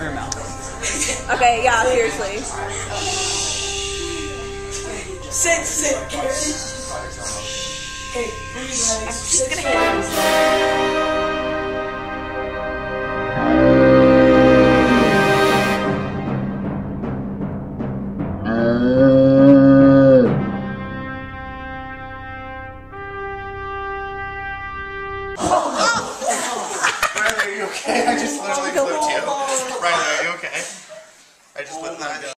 Your mouth. Okay, yeah, seriously. Sit. Hey, I'm just gonna hit him. Riley, are you okay? I just literally flipped you. Riley, are you okay? I just flipped that.